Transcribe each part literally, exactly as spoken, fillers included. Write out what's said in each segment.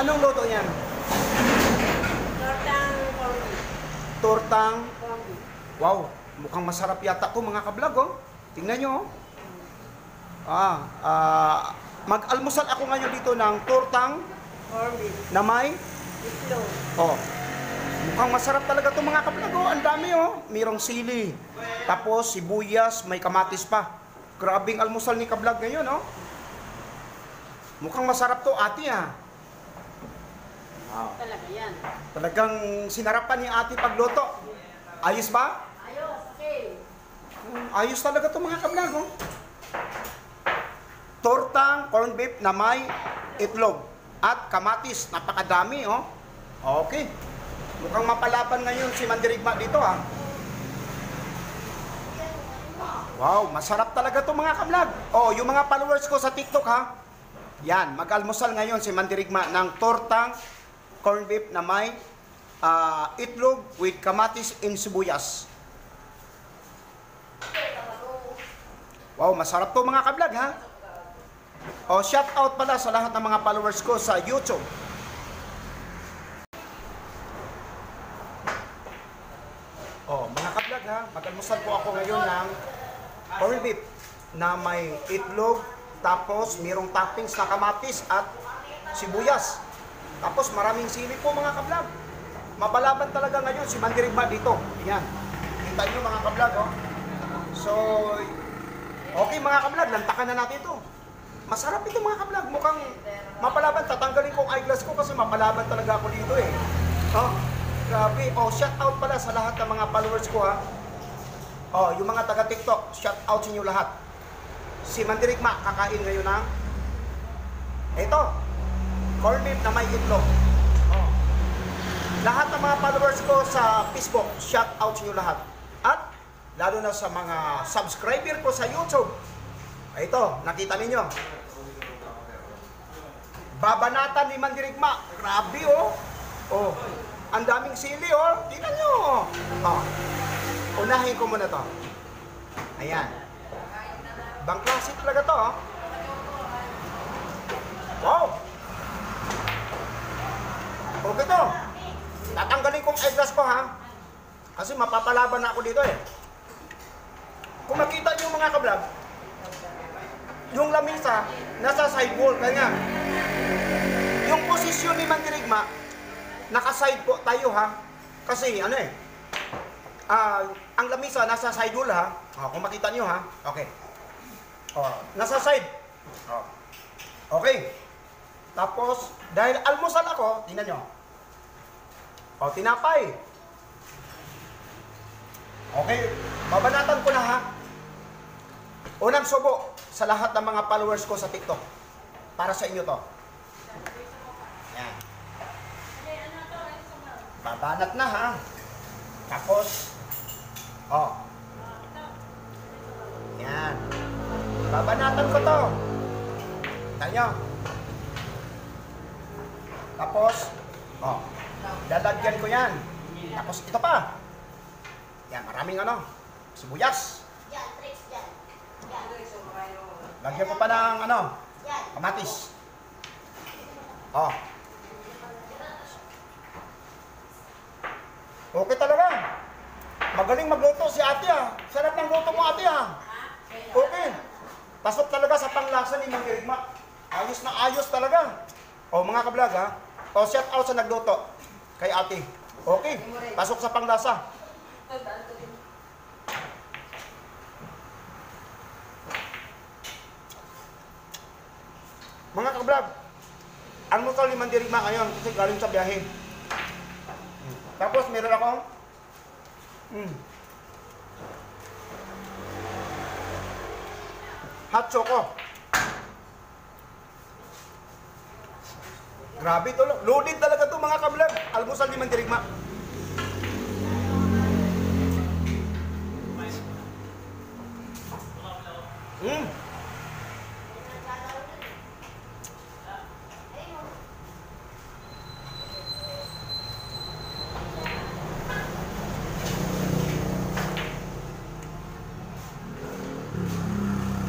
Anong luto yan? Tortang corned beef. Tortang. Corned beef. Wow, mukhang masarap yata to mga kablog, oh. Tingnan nyo, oh. Ah, ah, mag-almusal ako ngayon dito ng tortang Corned beef. na may, Itlog. oh, mukhang masarap talaga to mga kablog, oh. Ang dami, oh. Mayroong sili, tapos sibuyas, may kamatis pa. Grabing almusal ni kablog ngayon, oh. Mukhang masarap to, ate, ah. Wow. Talaga yan. Talagang sinarapan ni ate pagluto. Ayos ba? Ayos, okay. Ayos talaga to mga kablog, oh. Tortang corned beef na may itlog at kamatis. Napakadami, oh. Okay. Mukhang mapalaban ngayon si Mandirigma dito, ah. Wow, masarap talaga to mga kablog. Oh, yung mga followers ko sa TikTok, ha. Yan, mag-almusal ngayon si Mandirigma ng tortang corned beef na may uh, itlog with kamatis and sibuyas. Wow, masarap to mga kablog, ha. Oh, shout out pala sa lahat ng mga followers ko sa YouTube. Oh, mga kablog, ha, mag-almusal po ako ngayon ng corned beef na may itlog, tapos mayroong toppings na kamatis at sibuyas. Tapos maraming sili po mga kablog. Mapalaban talaga ngayon si Mandirigma dito. Yan. Kita nyo mga kablog, oh. So, okay mga kablog, lantakan na natin ito. Masarap ito mga kablog. Mukhang mapalaban. Tatanggalin ko ang eyeglass ko kasi mapalaban talaga ako dito eh. Oh, grabe. Oh, shout out pala sa lahat ng mga followers ko, ha. Oh, yung mga taga TikTok, shout out sa inyo lahat. Si Mandirigma kakain ngayon ng ito, corned beef na may itlog. Oh. Lahat ng mga followers ko sa Facebook, shout out sa inyo lahat. At lalo na sa mga subscriber ko sa YouTube. Ito, nakita ninyo. Babanatan ni Mandirigma. Grabe, oh. Oh, ang daming sili, oh. Tingnan nyo. Oh. Unahin ko muna to. Ayan. Bang classic talaga to, oh. Wow. Okay to. Tatanggalin kong eyeglass ko, ha. Kasi mapapalaban na ako dito, eh. Kung makita nyo mga kablog, yung lamisa, nasa side wall, kanya. Yung posisyon ni Mandirigma, naka-side po tayo, ha. Kasi, ano eh, ah, ang lamisa, nasa side wall, ha. Oh, kung makita nyo, ha. Okay. Oh, nasa side. Oh. Okay. Tapos, dahil almusal ako, tingnan nyo. O, tinapay. Okay, babanatan ko na, ha. Unang subo sa lahat ng mga followers ko sa TikTok. Para sa inyo to. Yan. Babanat na, ha. Tapos, oh. Yan. Babanatan ko to. Tanya. Tapos, oh. Dadagyan ko yan. Tapos ito pa. Yan, maraming ano. Sibuyas. Yan, tricks yan. Yan. Lagyan ko pa ng ano. Kamatis. Oh. Okay talaga. Magaling magluto si ate, ah. Sarap ng luto mo, ate, ah. Okay. Pasok talaga sa panglasa ni Mandirigma. Ayos na ayos talaga. O, mga kablog, ha. O, shout out sa nagluto. Kay ate. Okay. Pasok sa panglasa. Mga kablog, ang luto ni Mandirigma ngayon kasi galing sa biyahe. Hmm. Tapos, meron akong hmm, hot choco. Grabe to. Loaded talaga to mga kablog. Almusal ni Mandirigma. Mm.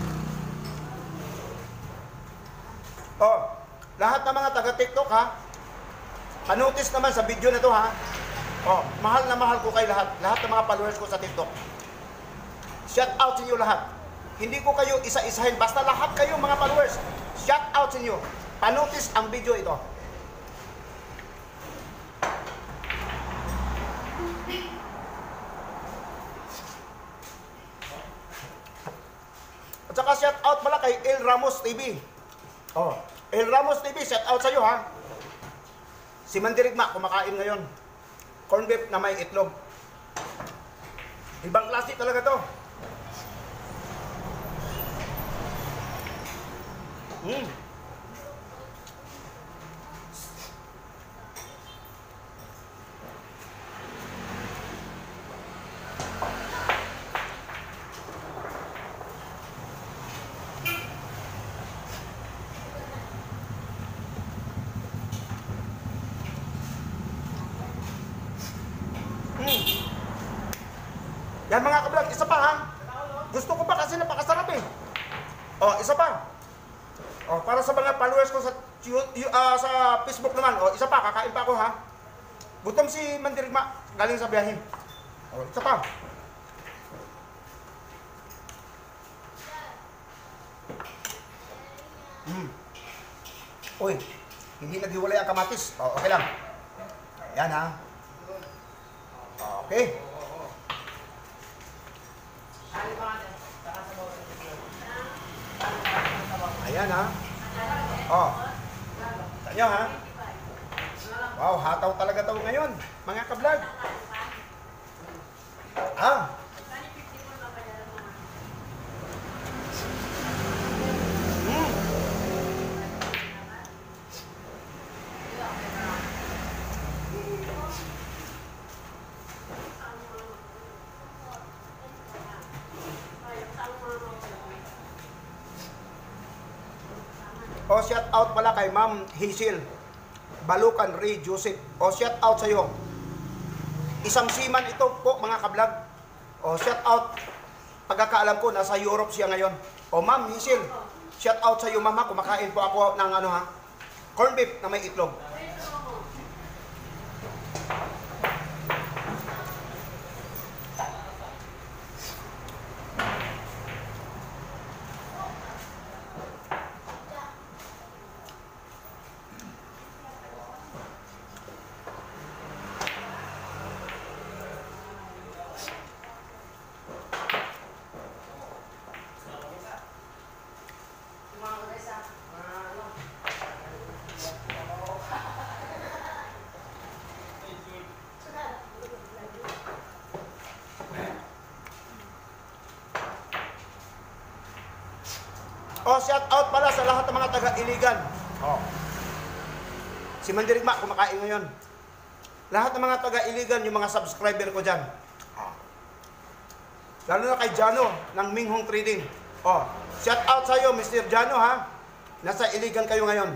Oh, lahat ng mga taga-TikTok, ha, panotice naman sa video na to ha. Oh, mahal na mahal ko kay lahat. Lahat ng mga followers ko sa TikTok. Shout out sa inyo lahat. Hindi ko kayo isa-isahin. Basta lahat kayo mga followers. Shout out sa inyo. Panotice ang video ito. At saka shout out pala kay El Ramos T V. Oh, El Ramos T V, shout out sa iyo ha. Si Mandirigma kumakain ngayon. Corn beef na may itlog. Ibang klase talaga to. Mm. Yan mga kablog, isa pa ha. Gusto ko pa kasi napakasarap eh. Oh, isa pa. Oh, para sa mga followers ko sa uh, sa Facebook naman. Oh, isa pa, kakain pa ako ha. Gutom si Mandirigma, galing sa biyahe. Oh, isa pa. Hmm. Uy, hindi naghiwalay ang kamatis. Oh, okay lang. Yan ha. Okay. Ayan ha. Oh. Tanyo ha. Wow, hataw talaga to ngayon, mga kablog. Ah. Mm. O shout out pala kay Ma'am Hazel Balukan Ray Joseph. O shout out sa iyo. Isang seaman ito po mga kablog. O shout out. Pagkakaalam ko nasa Europe siya ngayon. O Ma'am Hazel, shout out sa iyo mama. Kumakain po ako ng ano ha, corn beef na may itlog. O, shout out pala sa lahat ng mga taga-Iligan. O. Si Mandirigma kumakain ngayon. Lahat ng mga taga-Iligan, yung mga subscriber ko dyan. O. Lalo na kay Jano ng Minghong Trading. O. Shout out sa iyo, Mister Jano ha. Nasa Iligan kayo ngayon.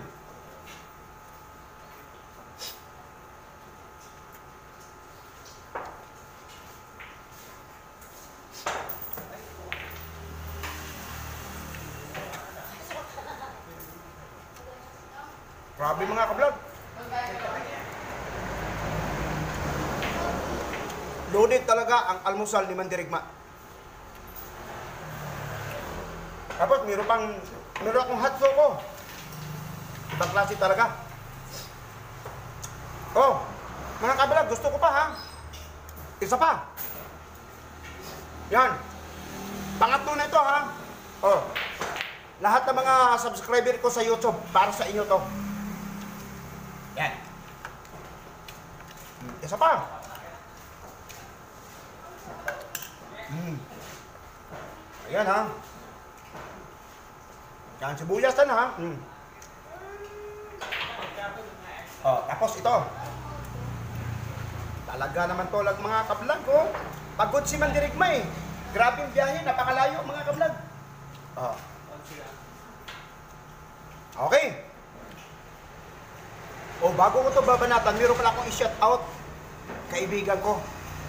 Grabe mga kablog. Loaded talaga ang almusal ni Mandirigma. Tapos meron pang, meron akong hot ko. Ibang klase talaga. Oh, mga kablog, gusto ko pa ha. Isa pa. Yan. Pangatlo na ito ha. Oh. Lahat ng mga subscriber ko sa YouTube, para sa inyo to. Yan. Isa pa. Hmm. Ayan ha. Yan, sibuyas na ha. Hmm. Oh, tapos ito. Talaga naman to lag mga kablog oh. Pagod si Mandirigma eh. Grabe yung biyahe, napakalayo mga kablog. Oh. Okay. O bago ko ito babanatan, meron pala akong i-shout out kaibigan ko.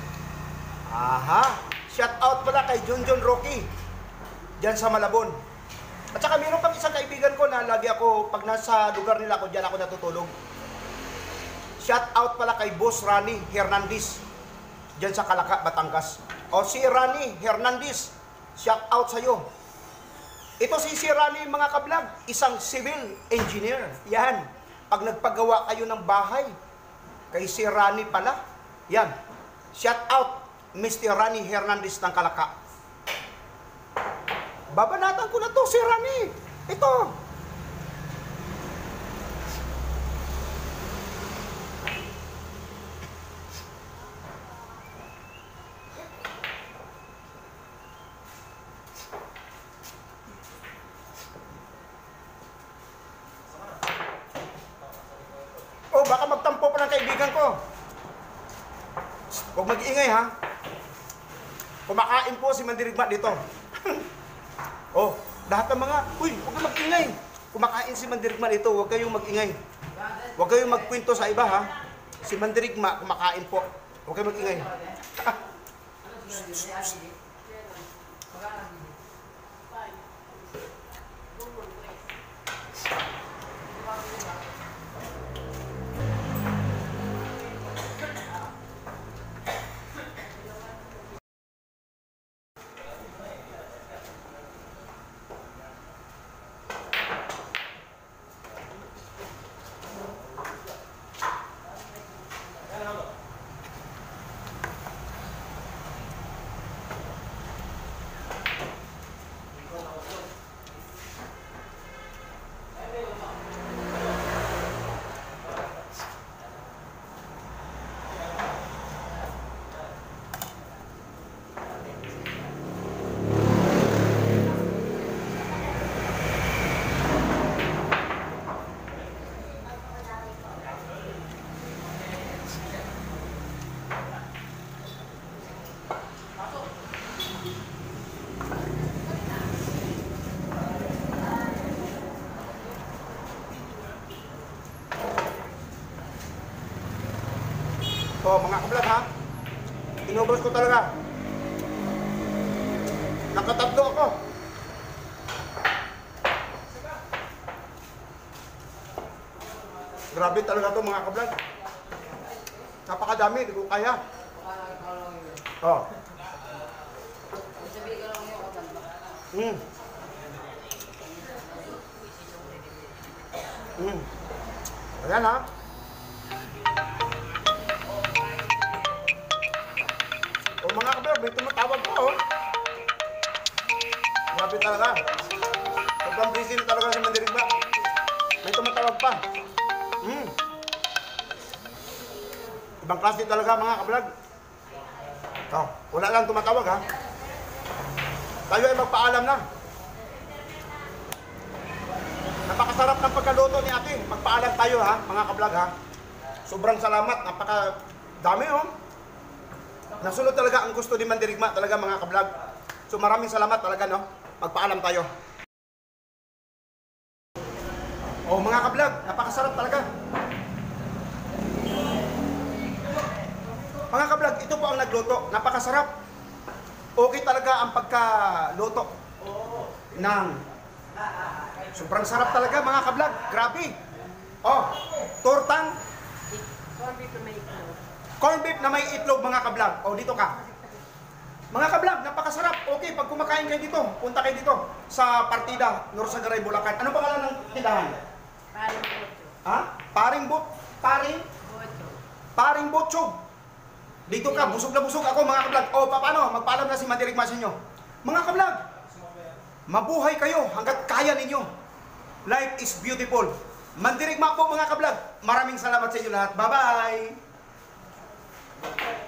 Aha, shout out pala kay Junjun Rocky diyan sa Malabon. At saka meron pang isang kaibigan ko na lagi ako, pag nasa lugar nila ako, diyan ako natutulog. shout out pala kay Boss Rani Hernandez dyan sa Calaca, Batangas. O si Rani Hernandez, shout out sa'yo. Ito si si Rani, mga kablog, isang civil engineer. Yan, pag nagpagawa kayo ng bahay, kay si Rani pala. Yan, shout out Mister Rani Hernandez ng Calaca. Babanatan ko na to si Rani. Ito. Oh, baka magtampo pa ng kaibigan ko. Huwag mag-ingay, ha? Kumakain po si Mandirigma dito. Oh, lahat ng mga, uy, huwag kayong mag-ingay. Kumakain si Mandirigma dito, huwag kayong mag-ingay. Huwag kayong magkwento sa iba, ha? Si Mandirigma, kumakain po. Huwag kayong mag-ingay. Oh, mga kablog, ha? Inubos ko talaga. Nakatatlo ako. Grabe talaga to, mga kablog. Napakadami, hindi ko kaya. Oh. Mm. Mm. Ayan, ha? O mga kablog, may tumatawag ko, oh. Grabe talaga. Sobrang busy na talaga si Mandirigma. May tumatawag pa. Hmm. Ibang klase talaga, mga kablog. Oh, wala lang tumatawag, ha. Tayo ay magpaalam na. Napakasarap ng pagkaluto ni ate. Magpaalam tayo, ha, mga kablog, ha. Sobrang salamat. Napaka dami, oh. Nasunod talaga ang gusto ni Mandirigma, talaga, mga kablog. So maraming salamat talaga, no? Magpaalam tayo. Oh, mga kablog, napakasarap talaga. Mga kablog, ito po ang nagluto. Napakasarap. Okay talaga ang pagkaluto ng sobrang sarap talaga, mga kablog. Grabe. Oh, tortang corn beef na may itlog, mga kablog. O, dito ka. Mga kablog, napakasarap. Okay, pag kumakain kayo dito, punta kayo dito sa Partida, Norsagaray, Bulacan. Ano pangalan ng tindahan? Paring bocho. Ha? Paring bot, paring, Bocho. paring botsog. Dito ka, busog na busog ako, mga kablog. O, paano? Magpaalam na si Mandirigma sa inyo. Mga kablog, mabuhay kayo hanggat kaya ninyo. Life is beautiful. Mandirigma po, mga kablog. Maraming salamat sa inyo lahat. Bye-bye!